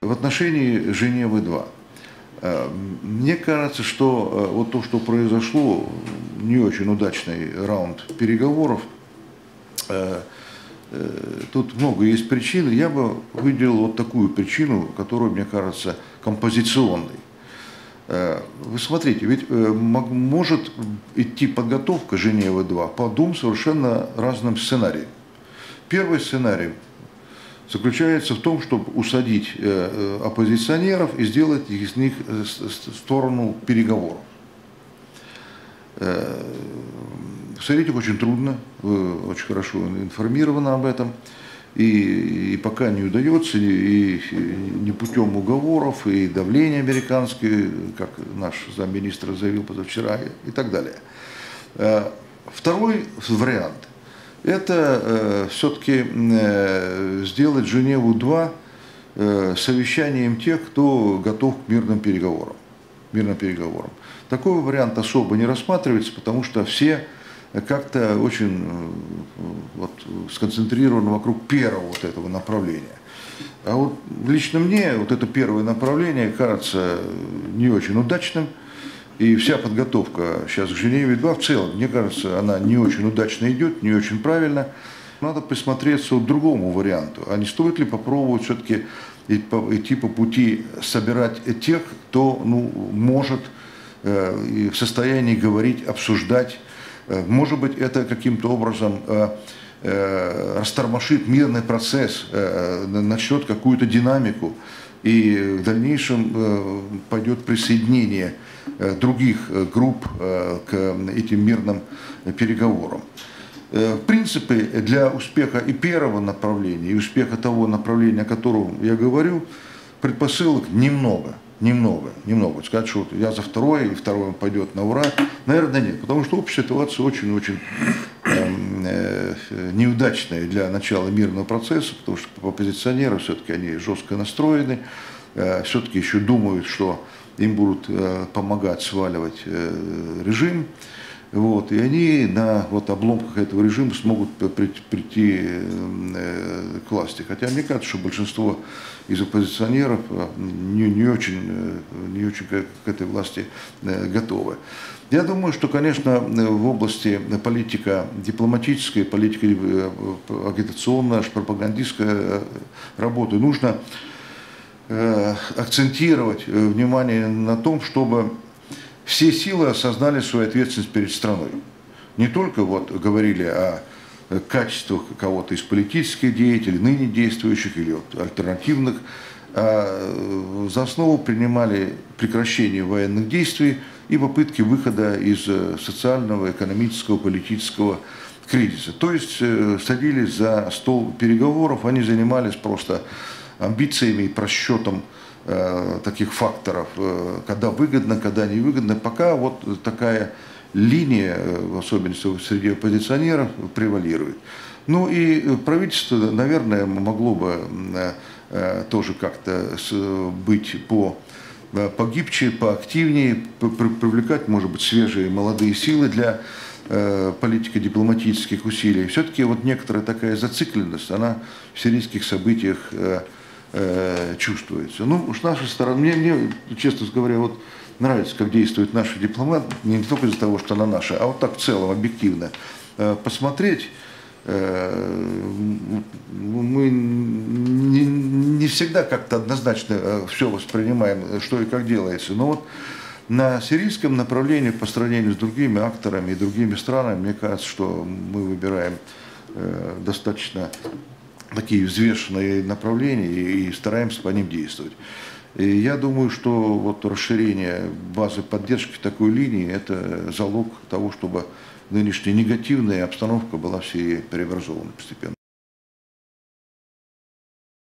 В отношении Женевы-2. Мне кажется, что вот то, что произошло, не очень удачный раунд переговоров, тут много есть причин. Я бы выделил вот такую причину, которая, мне кажется, композиционной. Вы смотрите, ведь может идти подготовка Женевы-2 по двум совершенно разным сценариям. Первый сценарий заключается в том, чтобы усадить оппозиционеров и сделать из них сторону переговоров. Усадить их очень трудно, вы очень хорошо информированы об этом, и пока не удается, и не путем уговоров, и давления американское, как наш замминистра заявил позавчера, и так далее. Второй вариант – это все-таки сделать Женеву-2 совещанием тех, кто готов к мирным переговорам. Такой вариант особо не рассматривается, потому что все как-то очень сконцентрированы вокруг первого вот этого направления. А вот лично мне вот это первое направление кажется не очень удачным. И вся подготовка сейчас к Женеве-2 в целом, мне кажется, она не очень удачно идет, не очень правильно. Надо присмотреться к другому варианту. А не стоит ли попробовать все-таки идти по пути собирать тех, кто может и в состоянии говорить, обсуждать. Может быть, это каким-то образом растормошит мирный процесс, начнет какую-то динамику, и в дальнейшем пойдет присоединение других групп к этим мирным переговорам. В принципе, для успеха и первого направления, и успеха того направления, о котором я говорю, предпосылок немного. Сказать, что я за второе, и второе пойдет на ура, наверное, нет. Потому что общая ситуация очень-очень неудачная для начала мирного процесса, потому что оппозиционеры все-таки они жестко настроены, все-таки еще думают, что им будут помогать сваливать режим. Вот, и они на обломках этого режима смогут прийти к власти. Хотя мне кажется, что большинство из оппозиционеров не очень к этой власти готовы. Я думаю, что, конечно, в области политико-дипломатической, политико-агитационной, пропагандистской работы нужно акцентировать внимание на том, чтобы все силы осознали свою ответственность перед страной. Не только говорили о качествах кого-то из политических деятелей, ныне действующих или альтернативных, а за основу принимали прекращение военных действий и попытки выхода из социального, экономического, политического кризиса. То есть садились за стол переговоров, они занимались просто амбициями и просчетом таких факторов, когда выгодно, когда невыгодно, пока вот такая линия, в особенности среди оппозиционеров, превалирует. Ну и правительство, наверное, могло бы тоже как-то быть погибче, поактивнее, привлекать, может быть, свежие молодые силы для политико-дипломатических усилий. Все-таки вот некоторая такая зацикленность, она в сирийских событиях чувствуется. Ну, с нашей стороны, мне, честно говоря, нравится, как действует наша дипломат, не только из-за того, что она наша, а вот так в целом, объективно посмотреть. Мы не всегда как-то однозначно все воспринимаем, что и как делается. Но вот на сирийском направлении, по сравнению с другими акторами и другими странами, мне кажется, что мы выбираем достаточно такие взвешенные направления и стараемся по ним действовать. И я думаю, что расширение базы поддержки в такой линии – это залог того, чтобы нынешняя негативная обстановка была в Сирии преобразована постепенно.